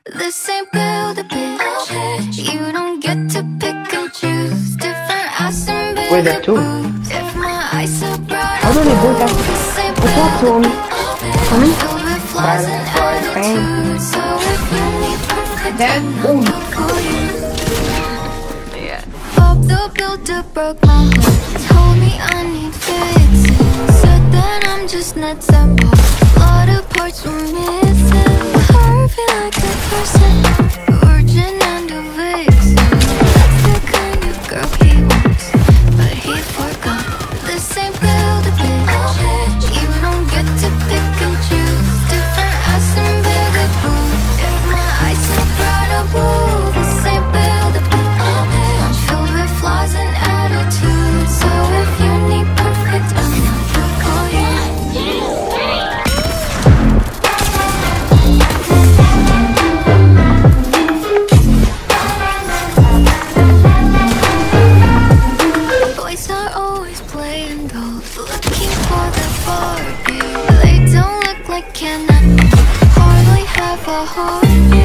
This ain't build a bitch. You don't get to pick and choose. Different ass and Wait, there are two. if my eyes are bright, How do they do that? I thought so. Coming? filled with flaws and attitudes. So if you need perfect, That yeah. Bob the Builder broke my heart. Told me I need fixing. Said that I'm just nuts and bolts. A lot of parts were missing. Heart feel like a person, virgin and a vixen. That's the kind of girl he wants, but he forgot. This ain't build a bitch. You don't get to pick and choose. Different ass and bigger boobs. If my eyes are bright or blue, this ain't build a bitch. I'm filled with flaws and attitudes. So if you need perfect, I'm not for you. Boys are always playing dolls, looking for the Barbie. They don't look like Ken, hardly have a heart.